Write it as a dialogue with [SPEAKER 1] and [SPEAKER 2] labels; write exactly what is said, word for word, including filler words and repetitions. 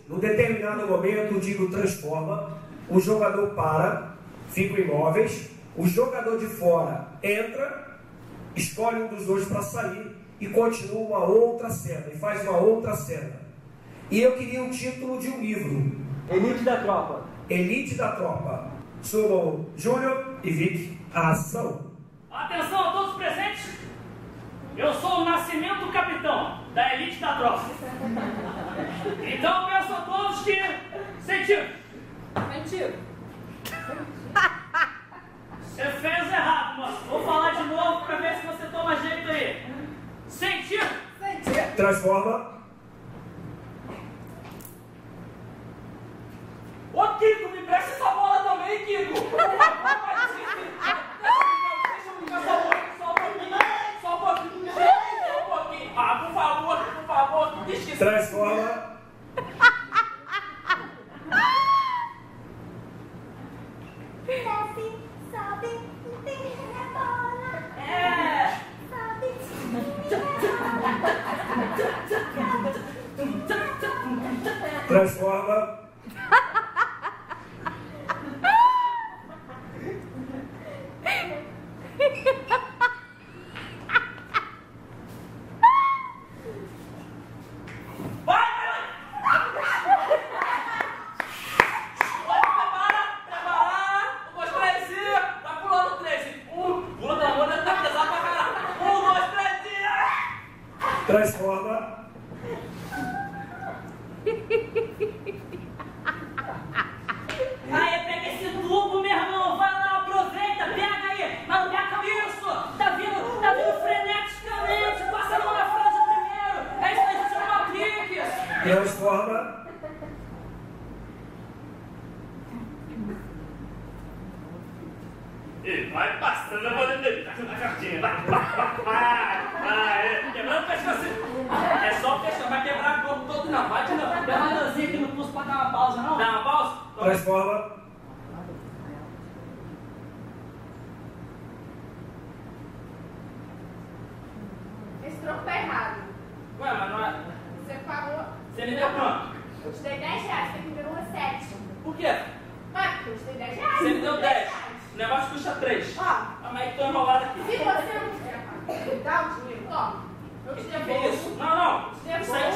[SPEAKER 1] no determinado momento, digo transforma, o jogador para, ficam imóveis, o jogador de fora entra, escolhe um dos dois para sair e continua uma outra cena, e faz uma outra cena. E eu queria o título de um livro.
[SPEAKER 2] Elite da Tropa.
[SPEAKER 1] Elite da Tropa. Sou Júnior e Vic. A ação.
[SPEAKER 3] Atenção a todos presentes. Eu sou o Nascimento Capitão da Elite da Tropa. Então peço a todos que... Sentido.
[SPEAKER 4] Sentido.
[SPEAKER 3] Você fez errado, moço. Vou falar de novo pra ver se você toma jeito aí. Sentido.
[SPEAKER 4] Sentido.
[SPEAKER 1] Transforma.
[SPEAKER 3] Ô, Kiko, me presta essa bola também, Kiko. Por favor, deixa eu brincar só um pouquinho, só um pouquinho, só um pouquinho, só um pouquinho. Ah, por favor, por favor, deixa isso.
[SPEAKER 1] Transforma.
[SPEAKER 5] Desce, sobe, empina a bola.
[SPEAKER 3] É.
[SPEAKER 5] Sobe, empina a bola.
[SPEAKER 1] Transforma. Transforma.
[SPEAKER 3] Aí, pega esse tubo, meu irmão. Vai lá, aproveita, pega aí. Mas não pega isso. Tá vindo, tá vindo freneticamente. Passa a mão na franja primeiro. É isso aí, você não aplique.
[SPEAKER 1] Transforma.
[SPEAKER 3] E vai passando a mão dele. Tá na cartinha. Vai, vai, vai, vai. Quebrando o pescoço. É só fechar, vai quebrar o corpo todo não. Bate não. Dá uma dancinha aqui no pulso pra dar uma pausa, não? Dá uma pausa?
[SPEAKER 1] Transforma.
[SPEAKER 4] Esse troco tá errado.
[SPEAKER 3] Ué, mas não é...
[SPEAKER 4] Você pagou.
[SPEAKER 3] Você me deu quanto?
[SPEAKER 4] Eu te dei dez reais, você me deu uma sete.
[SPEAKER 3] Por quê?
[SPEAKER 4] Mas porque eu te dei dez reais.
[SPEAKER 3] Você me deu dez.
[SPEAKER 4] reais.
[SPEAKER 3] O negócio custa três.
[SPEAKER 4] Ó,
[SPEAKER 3] Ah, mas tô enrolado aqui.
[SPEAKER 4] se você não quiser dá o dinheiro, toma. Eu te
[SPEAKER 3] Que
[SPEAKER 4] devolvo.
[SPEAKER 3] isso? Não, não.
[SPEAKER 4] Te devolvo.
[SPEAKER 3] Isso aí